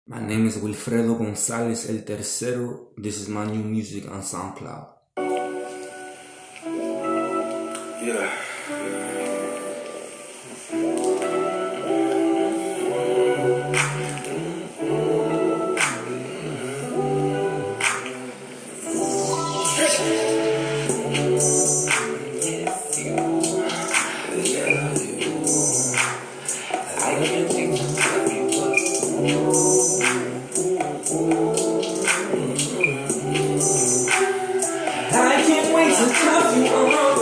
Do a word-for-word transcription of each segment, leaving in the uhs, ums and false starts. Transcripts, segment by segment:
My name is Wilfredo Gonzalez El Tercero. This is my new music on SoundCloud. Yeah. I can't wait to cuff you on.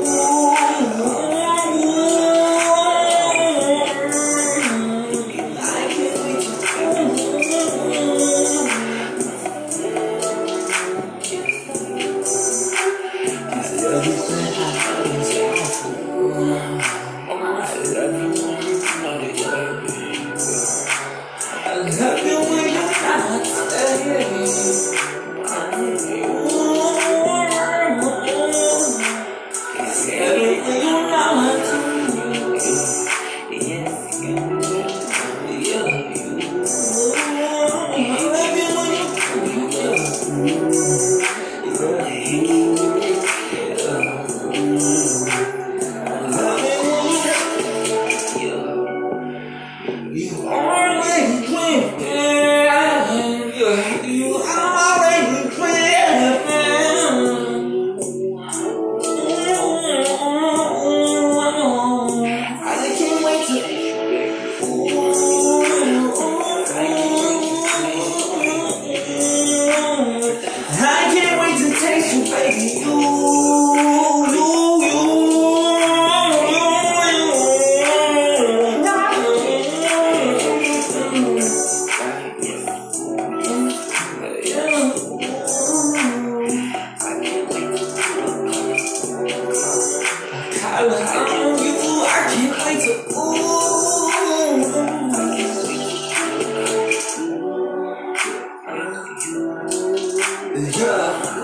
I can't wait to cuff Cause everything I do is awful. I love you, know that you love me. I love you when you're not staying. You already playing, you already playing. I can't wait to. I can't wait to taste you, baby. You, you, you. I love you. I can't wait to. Yeah.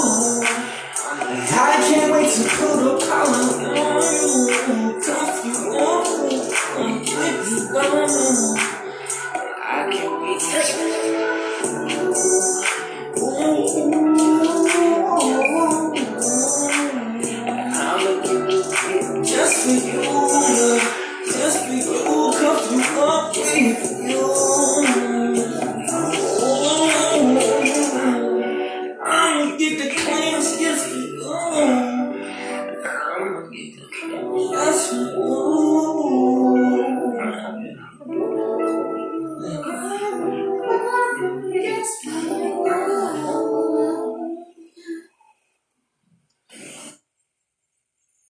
I can't wait to put a collar on you, cuff you on, get you on. I can't wait to.